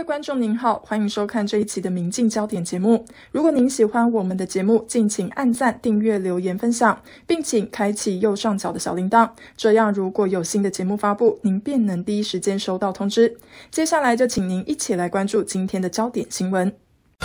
位观众您好，欢迎收看这一期的民进焦点节目。如果您喜欢我们的节目，敬请按赞、订阅、留言、分享，并请开启右上角的小铃铛，这样如果有新的节目发布，您便能第一时间收到通知。接下来就请您一起来关注今天的焦点新闻。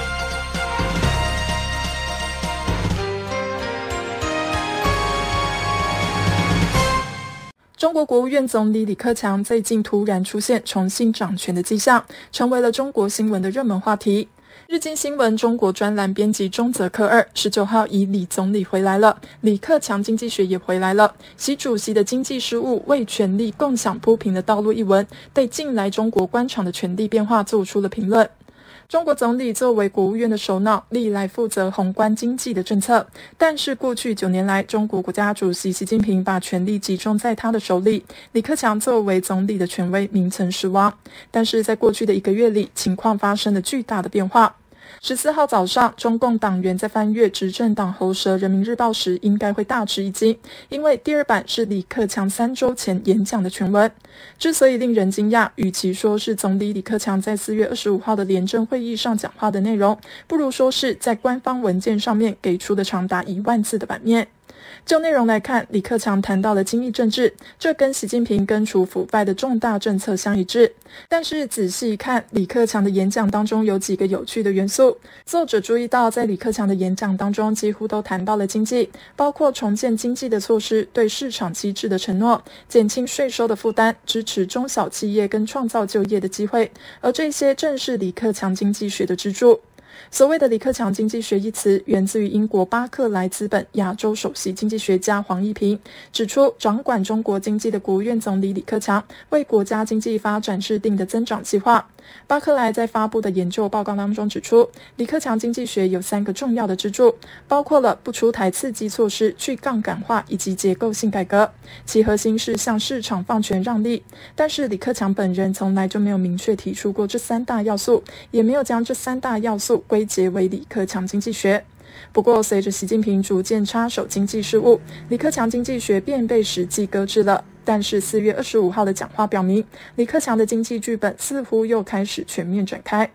中国国务院总理李克强最近突然出现重新掌权的迹象，成为了中国新闻的热门话题。日经新闻中国专栏编辑中泽克二19号以李总理回来了，李克强经济学也回来了，习主席的经济事务为权力共享铺平的道路一文，对近来中国官场的权力变化做出了评论。中国总理作为国务院的首脑，历来负责宏观经济的政策，但是过去9年来，中国国家主席习近平把权力集中在他的手里，李克强作为总理的权威名存实亡。但是在过去的1个月里，情况发生了巨大的变化。14号早上，中共党员在翻阅执政党喉舌《人民日报》时，应该会大吃一惊，因为第二版是李克强3周前演讲的全文。之所以令人惊讶，与其说是总理李克强在4月25号的联政会议上讲话的内容，不如说是在官方文件上面给出的长达1万字的版面。就内容来看，李克强谈到了精益政治，这跟习近平根除腐败的重大政策相一致。但是仔细一看，李克强的演讲当中有几个有趣的元素。作者注意到，在李克强的演讲当中几乎都谈到了经济，包括重建经济的措施、对市场机制的承诺、减轻税收的负担、支持中小企业跟创造就业的机会，而这些正是李克强经济学的支柱。所谓的李克强经济学一词，源自于英国巴克莱资本亚洲首席经济学家黄一平，指出掌管中国经济的国务院总理李克强为国家经济发展制定的增长计划。巴克莱在发布的研究报告当中指出，李克强经济学有3个重要的支柱，包括了不出台刺激措施、去杠杆化以及结构性改革，其核心是向市场放权让利。但是李克强本人从来就没有明确提出过这3大要素，也没有将这3大要素归结为李克强经济学。不过随着习近平逐渐插手经济事务，李克强经济学便被实际搁置了。但是4月25号的讲话表明，李克强的经济剧本似乎又开始全面展开。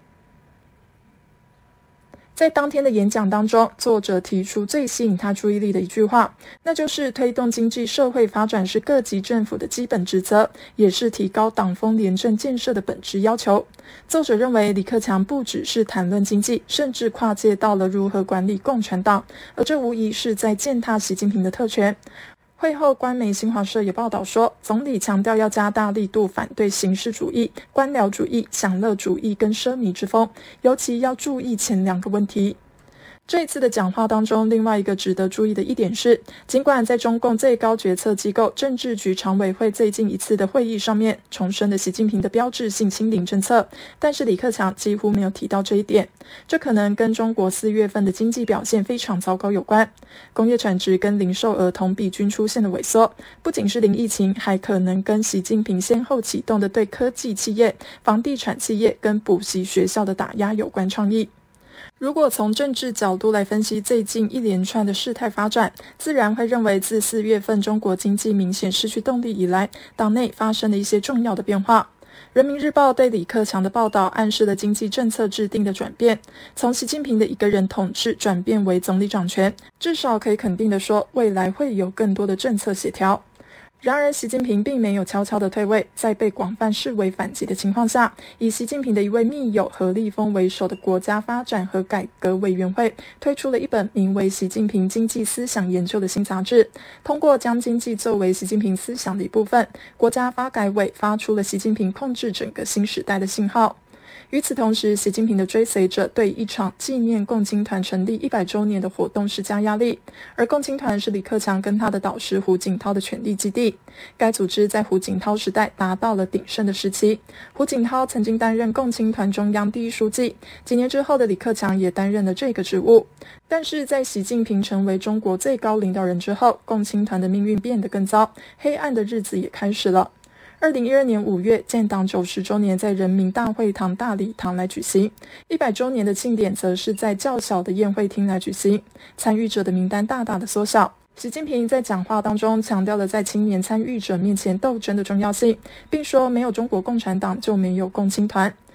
在当天的演讲当中，作者提出最吸引他注意力的一句话，那就是推动经济社会发展是各级政府的基本职责，也是提高党风廉政建设的本质要求。作者认为，李克强不只是谈论经济，甚至跨界到了如何管理共产党，而这无疑是在践踏习近平的特权。会后，官媒新华社也报道说，总理强调要加大力度反对形式主义、官僚主义、享乐主义跟奢靡之风，尤其要注意前2个问题。这一次的讲话当中，另外一个值得注意的一点是，尽管在中共最高决策机构政治局常委会最近一次的会议上面重申了习近平的标志性清零政策，但是李克强几乎没有提到这一点。这可能跟中国4月份的经济表现非常糟糕有关，工业产值跟零售额同比均出现了萎缩，不仅是零疫情，还可能跟习近平先后启动的对科技企业、房地产企业跟补习学校的打压有关倡议。如果从政治角度来分析最近一连串的事态发展，自然会认为自4月份中国经济明显失去动力以来，党内发生了一些重要的变化。人民日报对李克强的报道暗示了经济政策制定的转变，从习近平的一个人统治转变为总理掌权，至少可以肯定的说，未来会有更多的政策协调。然而习近平并没有悄悄的退位，在被广泛视为反击的情况下，以习近平的一位密友何立峰为首的国家发展和改革委员会推出了一本名为《习近平经济思想研究》的新杂志。通过将经济作为习近平思想的一部分，国家发改委发出了习近平控制整个新时代的信号。与此同时，习近平的追随者对一场纪念共青团成立100周年的活动施加压力，而共青团是李克强跟他的导师胡锦涛的权力基地。该组织在胡锦涛时代达到了鼎盛的时期，胡锦涛曾经担任共青团中央第1书记，几年之后的李克强也担任了这个职务。但是在习近平成为中国最高领导人之后，共青团的命运变得更糟，黑暗的日子也开始了。2012年5月，建党90周年在人民大会堂大礼堂来举行，100周年的庆典则是在较小的宴会厅来举行，参与者的名单大大的缩小。习近平在讲话当中强调了在青年参与者面前斗争的重要性，并说没有中国共产党就没有共青团。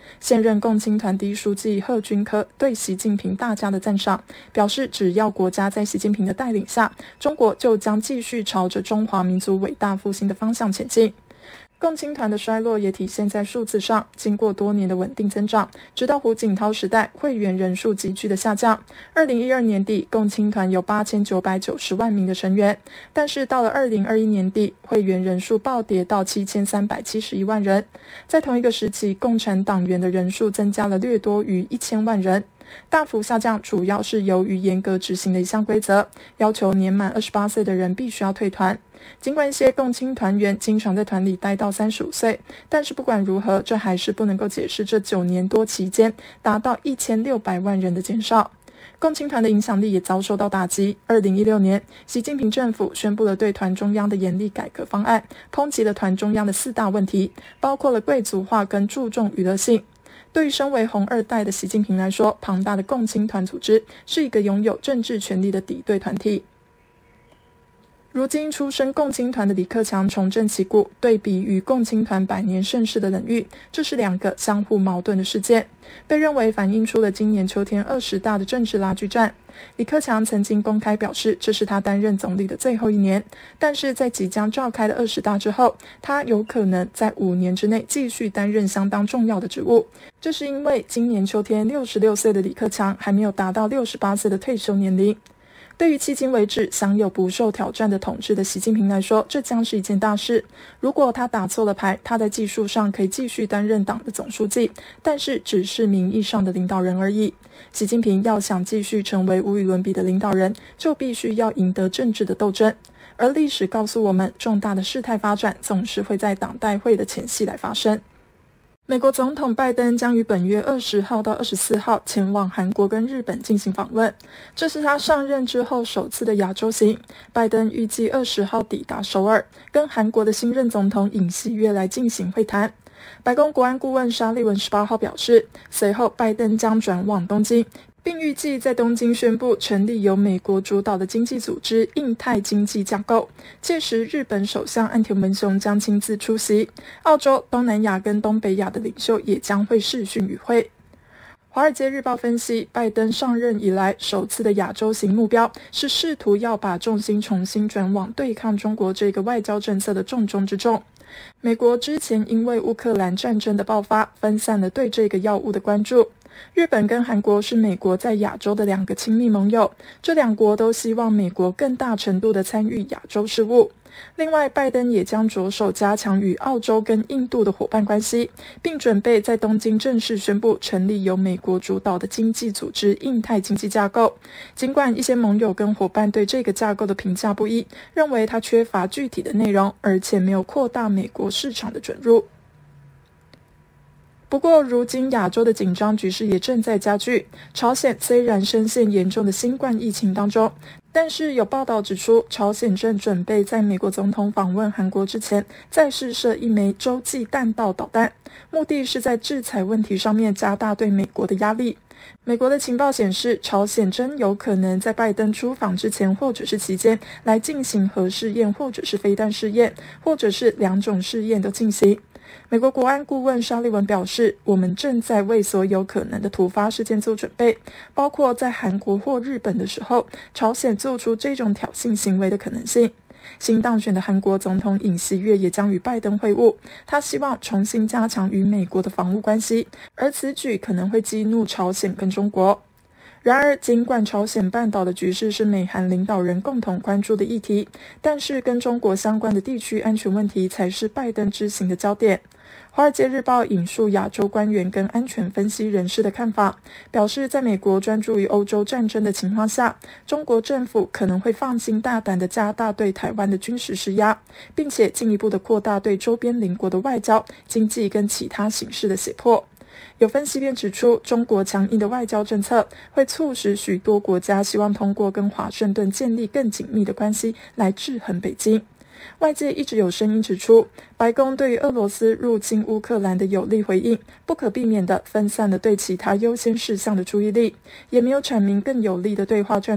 现任共青团第一书记贺军科对习近平大加的赞赏，表示只要国家在习近平的带领下，中国就将继续朝着中华民族伟大复兴的方向前进。共青团的衰落也体现在数字上，经过多年的稳定增长，直到胡锦涛时代会员人数急剧的下降。2012年底，共青团有8990万名的成员，但是到了2021年底，会员人数暴跌到7371万人。在同一个时期，共产党员的人数增加了略多于1000万人。大幅下降主要是由于严格执行的一项规则，要求年满28岁的人必须要退团。尽管一些共青团员经常在团里待到35岁，但是不管如何，这还是不能够解释这9年多期间达到1600万人的减少。共青团的影响力也遭受到打击。2016年，习近平政府宣布了对团中央的严厉改革方案，抨击了团中央的4大问题，包括了贵族化跟注重娱乐性。对于身为红二代的习近平来说，庞大的共青团组织是一个拥有政治权力的敌对团体。如今出身共青团的李克强重振旗鼓，对比于共青团100年盛世的冷遇，这是2个相互矛盾的事件，被认为反映出了今年秋天20大的政治拉锯战。李克强曾经公开表示，这是他担任总理的最后1年，但是在即将召开的20大之后，他有可能在5年之内继续担任相当重要的职务。这是因为今年秋天66岁的李克强还没有达到68岁的退休年龄。对于迄今为止享有不受挑战的统治的习近平来说，这将是一件大事。如果他打错了牌，他在技术上可以继续担任党的总书记，但是只是名义上的领导人而已。习近平要想继续成为无与伦比的领导人，就必须要赢得政治的斗争。而历史告诉我们，重大的事态发展总是会在党代会的前夕来发生。美国总统拜登将于本月20号到24号前往韩国跟日本进行访问，这是他上任之后首次的亚洲行。拜登预计20号抵达首尔，跟韩国的新任总统尹锡悦来进行会谈。白宫国安顾问沙利文18号表示，随后拜登将转往东京，并预计在东京宣布成立由美国主导的经济组织印太经济架构，届时日本首相岸田文雄将亲自出席，澳洲、东南亚跟东北亚的领袖也将会视讯与会。华尔街日报分析，拜登上任以来首次的亚洲行目标是试图要把重心重新转往对抗中国这个外交政策的重中之重。美国之前因为乌克兰战争的爆发，分散了对这个要务的关注。日本跟韩国是美国在亚洲的2个亲密盟友，这2国都希望美国更大程度的参与亚洲事务。另外，拜登也将着手加强与澳洲跟印度的伙伴关系，并准备在东京正式宣布成立由美国主导的经济组织印太经济架构。尽管一些盟友跟伙伴对这个架构的评价不一，认为它缺乏具体的内容，而且没有扩大美国市场的准入。不过，如今亚洲的紧张局势也正在加剧。朝鲜虽然深陷严重的新冠疫情当中，但是有报道指出，朝鲜正准备在美国总统访问韩国之前，再试射1枚洲际弹道导弹，目的是在制裁问题上面加大对美国的压力。美国的情报显示，朝鲜真有可能在拜登出访之前或者是期间来进行核试验，或者是飞弹试验，或者是2种试验都进行。美国国安顾问沙利文表示，我们正在为所有可能的突发事件做准备，包括在韩国或日本的时候，朝鲜做出这种挑衅行为的可能性。新当选的韩国总统尹锡悦也将与拜登会晤，他希望重新加强与美国的防务关系，而此举可能会激怒朝鲜跟中国。然而，尽管朝鲜半岛的局势是美韩领导人共同关注的议题，但是跟中国相关的地区安全问题才是拜登之行的焦点。华尔街日报引述亚洲官员跟安全分析人士的看法，表示在美国专注于欧洲战争的情况下，中国政府可能会放心大胆地加大对台湾的军事施压，并且进一步地扩大对周边邻国的外交、经济跟其他形式的胁迫。有分析便指出，中国强硬的外交政策会促使许多国家希望通过跟华盛顿建立更紧密的关系来制衡北京。外界一直有声音指出，白宫对于俄罗斯入侵乌克兰的有力回应，不可避免地分散了对其他优先事项的注意力，也没有阐明更有力的对话战略。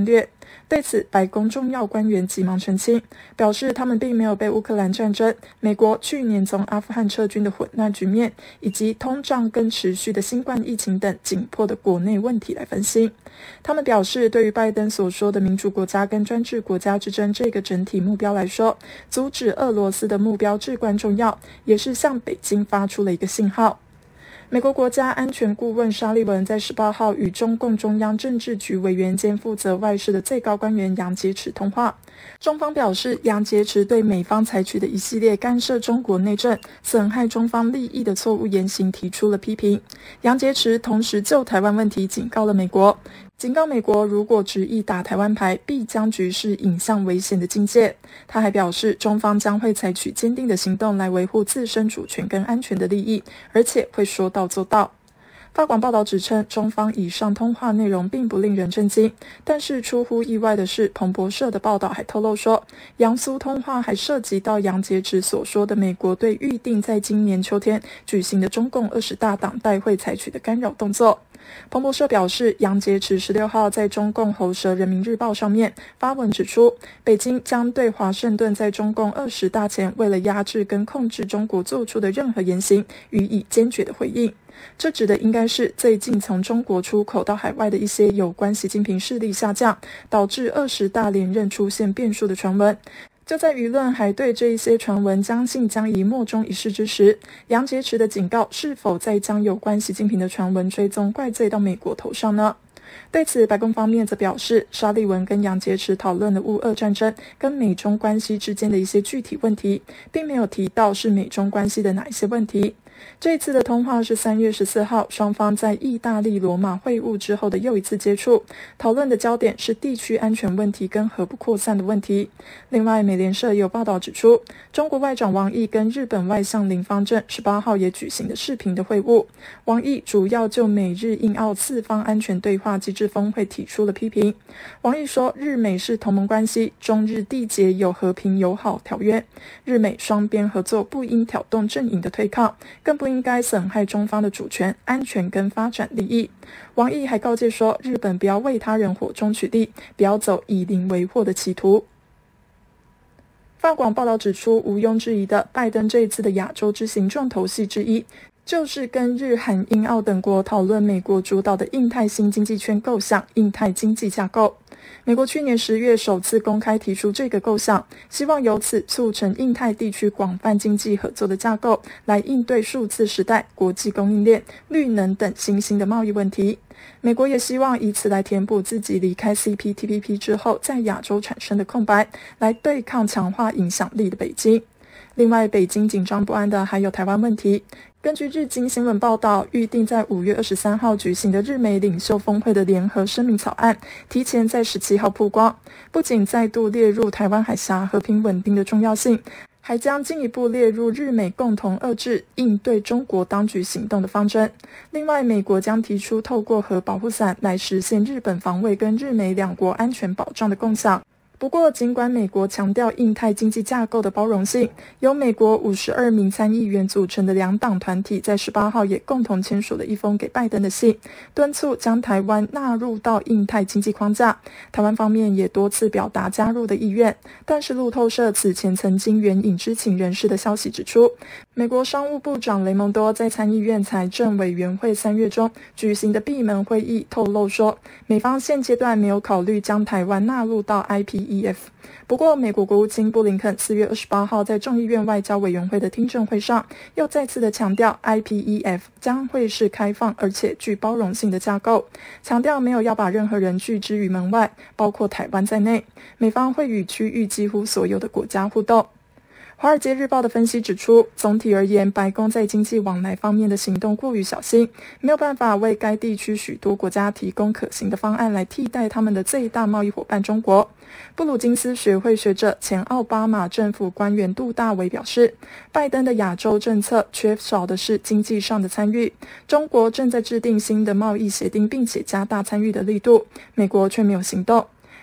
对此，白宫重要官员急忙澄清，表示他们并没有被乌克兰战争、美国去年从阿富汗撤军的混乱局面，以及通胀跟持续的新冠疫情等紧迫的国内问题来分析。他们表示，对于拜登所说的民主国家跟专制国家之争这个整体目标来说，阻止俄罗斯的目标至关重要，也是向北京发出了一个信号。美国国家安全顾问沙利文在18号与中共中央政治局委员兼负责外事的最高官员杨洁篪通话。中方表示，杨洁篪对美方采取的一系列干涉中国内政、损害中方利益的错误言行提出了批评。杨洁篪同时就台湾问题警告了美国，警告美国如果执意打台湾牌，必将局势引向危险的境界。他还表示，中方将会采取坚定的行动来维护自身主权跟安全的利益，而且会说到做到。法广报道指称，中方以上通话内容并不令人震惊，但是出乎意外的是，彭博社的报道还透露说，杨苏通话还涉及到杨洁篪所说的美国对预定在今年秋天举行的中共20大党代会采取的干扰动作。彭博社表示，杨洁篪16号在中共喉舌人民日报上面发文指出，北京将对华盛顿在中共20大前为了压制跟控制中国做出的任何言行予以坚决的回应。这指的应该是最近从中国出口到海外的一些有关习近平势力下降，导致20大连任出现变数的传闻。就在舆论还对这一些传闻将信将疑莫衷一是之时，杨洁篪的警告是否再将有关习近平的传闻追踪怪罪到美国头上呢？对此，白宫方面则表示，沙利文跟杨洁篪讨论了乌俄战争跟美中关系之间的一些具体问题，并没有提到是美中关系的哪一些问题。这一次的通话是3月14号，双方在意大利罗马会晤之后的又一次接触，讨论的焦点是地区安全问题跟核不扩散的问题。另外，美联社也有报道指出，中国外长王毅跟日本外相林芳正18号也举行了视频的会晤。王毅主要就美日印澳4方安全对话机制峰会提出了批评。王毅说，日美是同盟关系，中日缔结有和平友好条约，日美双边合作不应挑动阵营的对抗，更不应该损害中方的主权、安全跟发展利益。王毅还告诫说，日本不要为他人火中取栗，不要走以邻为壑的歧途。法广报道指出，毋庸置疑的，拜登这一次的亚洲之行重头戏之一，就是跟日韩英澳等国讨论美国主导的印太新经济圈构想——印太经济架构。美国去年10月首次公开提出这个构想，希望由此促成印太地区广泛经济合作的架构，来应对数字时代、国际供应链、绿能等新兴的贸易问题。美国也希望以此来填补自己离开 CPTPP 之后在亚洲产生的空白，来对抗强化影响力的北京。另外，北京紧张不安的还有台湾问题。根据日经新闻报道，预定在5月23号举行的日美领袖峰会的联合声明草案，提前在17号曝光，不仅再度列入台湾海峡和平稳定的重要性，还将进一步列入日美共同遏制应对中国当局行动的方针。另外，美国将提出透过核保护伞来实现日本防卫跟日美两国安全保障的共享。不过，尽管美国强调印太经济架构的包容性，由美国52名参议员组成的两党团体在18号也共同签署了一封给拜登的信，敦促将台湾纳入到印太经济框架。台湾方面也多次表达加入的意愿，但是路透社此前曾经援引知情人士的消息指出，美国商务部长雷蒙多在参议院财政委员会3月中举行的闭门会议透露说，美方现阶段没有考虑将台湾纳入到 IPEF。不过，美国国务卿布林肯4月28号在众议院外交委员会的听证会上，又再次的强调 IPEF 将会是开放而且具包容性的架构，强调没有要把任何人拒之于门外，包括台湾在内，美方会与区域几乎所有的国家互动。华尔街日报的分析指出，总体而言，白宫在经济往来方面的行动过于小心，没有办法为该地区许多国家提供可行的方案来替代他们的最大贸易伙伴中国。布鲁金斯学会学者、前奥巴马政府官员杜大维表示，拜登的亚洲政策缺少的是经济上的参与，中国正在制定新的贸易协定，并且加大参与的力度，美国却没有行动。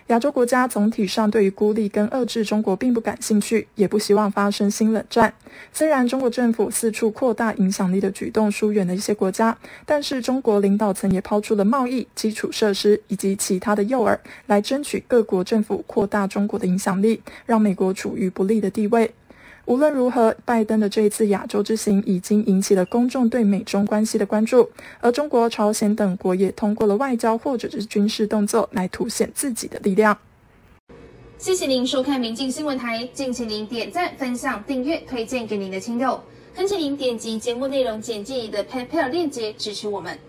亚洲国家总体上对于孤立跟遏制中国并不感兴趣，也不希望发生新冷战。虽然中国政府四处扩大影响力的举动疏远了一些国家，但是中国领导层也抛出了贸易、基础设施以及其他的诱饵，来争取各国政府扩大中国的影响力，让美国处于不利的地位。无论如何，拜登的这一次亚洲之行已经引起了公众对美中关系的关注，而中国、朝鲜等国也通过了外交或者是军事动作来凸显自己的力量。 谢谢您收看民进新闻台，敬请您点赞、分享、订阅、推荐给您的亲友，恳请您点击节目内容简介里的 PayPal 链接支持我们。